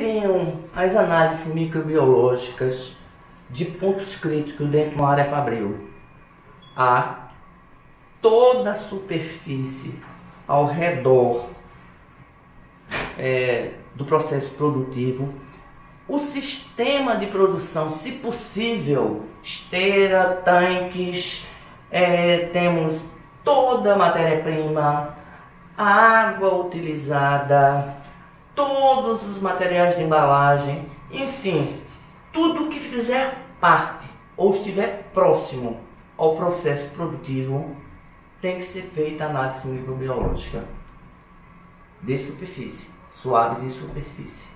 seriam as análises microbiológicas de pontos críticos dentro de uma área fabril? A. Toda a superfície ao redor do processo produtivo, o sistema de produção, se possível, esteira, tanques, temos toda a matéria-prima, a água utilizada, todos os materiais de embalagem, enfim, tudo que fizer parte ou estiver próximo ao processo produtivo tem que ser feita análise microbiológica de superfície, suave de superfície.